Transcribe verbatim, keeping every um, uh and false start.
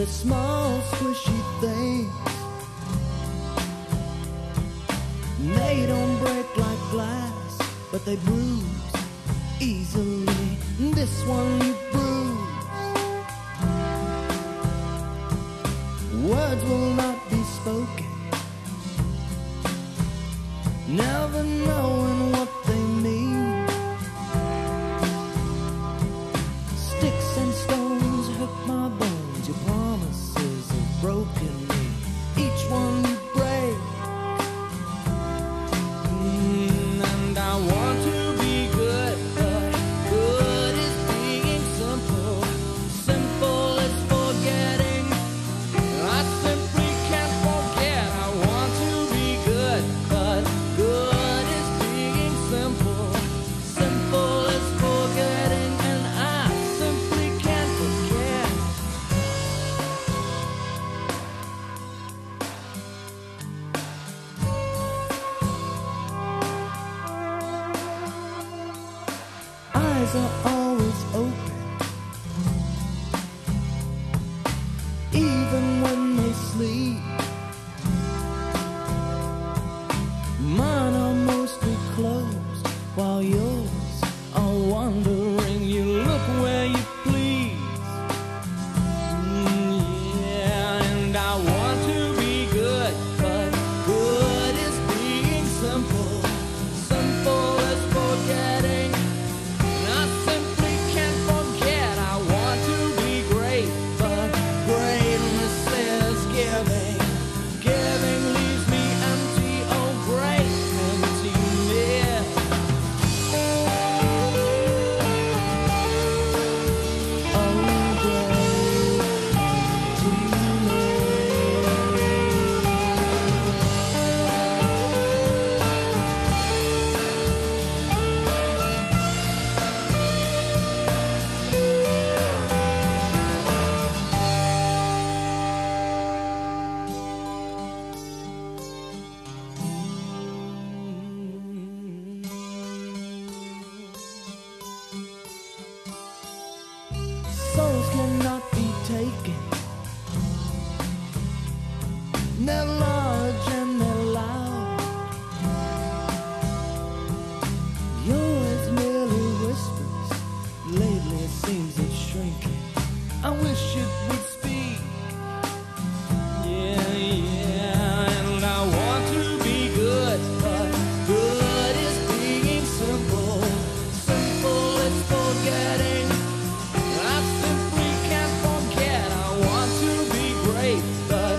small squishy things. They don't break like glass, but they bruise easily. This one you bruise. Words will not be spoken, never knowing what they mean. Sticks and stones hurt my bones. Your promises have broken me. Each one you break. Mm, and I want to be good, but good is being simple. Simple is forgetting. I simply can't forget. I want to be good, but good is being simple. Simple is forgetting, and I simply can't forget. Eyes are always open, even when they sleep. Mine are mostly closed, while yours are wandering. You look where you please. Mm, yeah, and I want to be good, but good is being simple. Simple is forgetting, and I simply can't forget. I want to be great, but greatness is giving. Giving leaves me empty, oh great emptiness. Oh great souls cannot be taken. They're large and they're loud. Yours merely whispers. Lately it seems it's shrinking. I wish it would speak. Yeah, yeah, and I want to be good, but good is being simple. Simple is forgetting. I simply can't forget. I want to be great, but